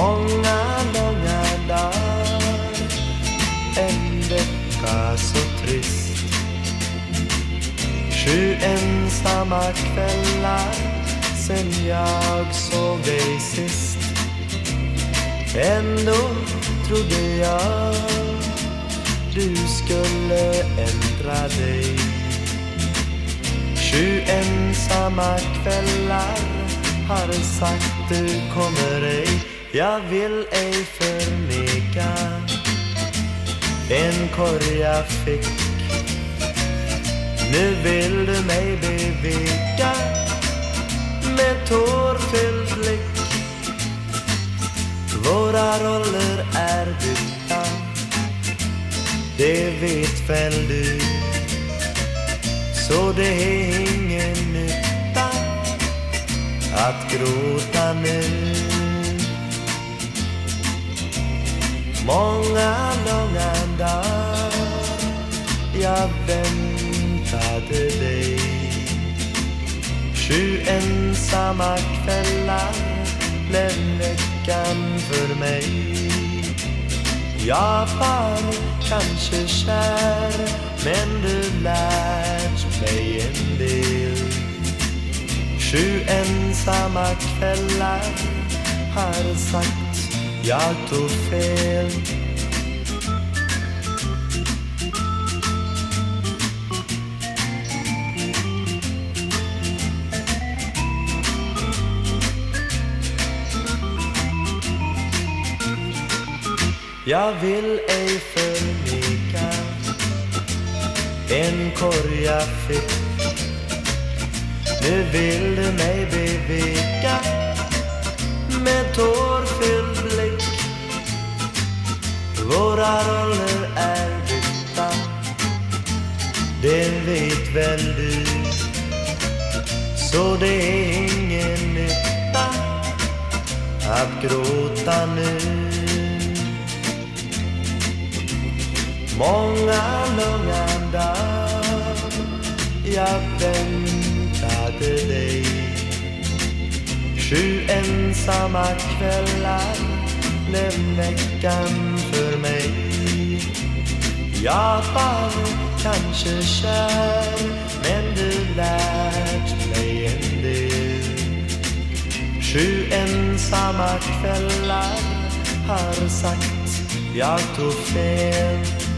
Många långa dagar, en vecka så trist. 7 ensamma kvällar sen jag såg dig sist. Ändå trodde jag du skulle ändra dig. 7 ensamma kvällar har sagt du kommer ej. Jag vill ej förneka en korg jag fick. Nu vill du mig beveka med tårfylld blick. Våra roller är bytta, det vet väl du. Så det är ingen nytta att gråta nu. Många långa dagar jag väntade dig. 7 ensamma kvällar blev veckan för mig. Jag var kanske kär, men du lärt mig en del. 7 ensamma kvällar har sagt jag tog fel. Jag vill ej förneka en korg jag fick. Nu vill du mig beveka med tårfylld blick. Våra roller är bytta, det vet väl du. Så det är ingen nytta att gråta nu. Många långa dagar jag väntade dig. 7 ensamma kvällar blev veckan för mig. Jag var kanske kär, men du lärt mig en del. 7 ensamma kvällar har sagt jag tog fel.